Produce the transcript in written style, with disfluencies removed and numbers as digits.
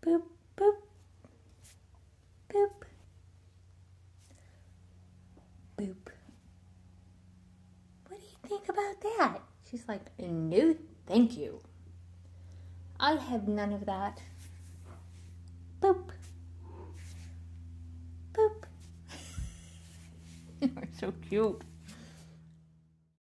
Boop, boop, boop, boop. What do you think about that? She's like, no, thank you. I'll have none of that. Boop. Boop. You're so cute.